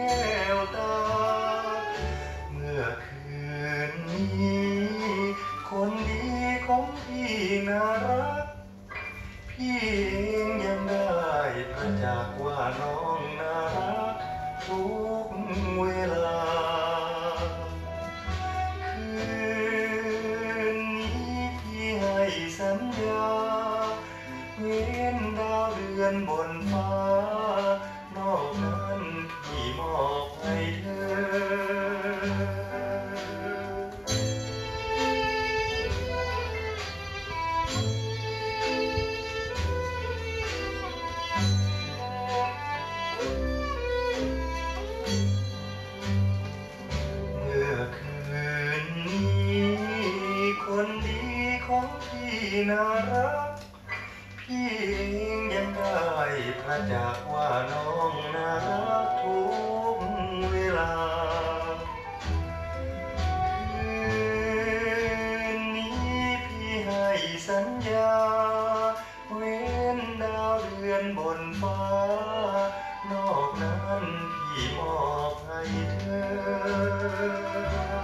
วตาเมื่อคืนนี้คนดีของพี่น่ารักพี่เองยังได้ประจักษ์ว่าน้องน่ารักทุกเวลาคืนนี้พี่ให้สัญญาเว้นดาวเดือนบนฟ้านอกนั้นพี่มอบให้เธอคนดีของพี่น่ารักพี่เองยังได้ประจักษ์ว่าน้องน่ารักทุกเวลาคืนนี้พี่ให้สัญญาเว้นดาวเดือนบนฟ้านอกนั้นพี่มอบให้เธอ